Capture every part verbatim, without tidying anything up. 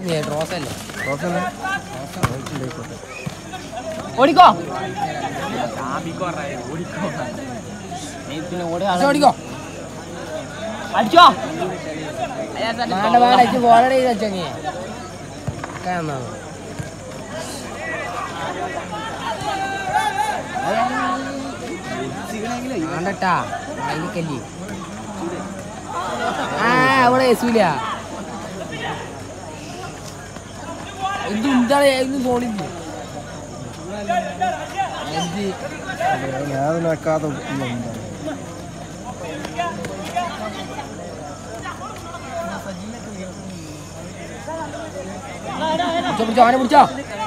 റോസല്ലേ ഓടിക്കോ ഓടിക്കോ അടിച്ചോ വേണ്ട വേണ്ട എനിക്ക് ബോളടി വെച്ചങ്ങ വേണ്ടട്ടാ അതിലേക്കല്ലേ ആ അവിടെ യേശൂല എന്ത് എന്താണ് ഇന്ന് തോന്നില്ല ഞാൻ വെക്കാതെ പിടിച്ചോ അവനെ പിടിച്ചോ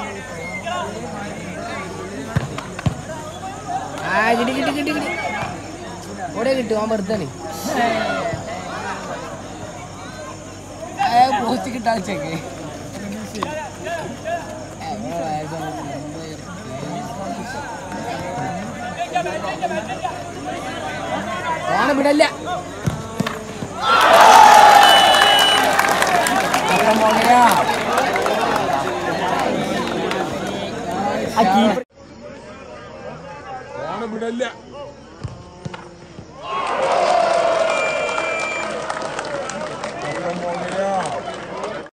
ആ കിട്ടി കിട്ടി കിട്ടി കിട്ടി ഇവിടെ കിട്ടും അവൻ വെറുതെ പോസ്റ്റ് കിട്ടാ ചെക്ക് ഓനെ വിടല്ല വിടല്ല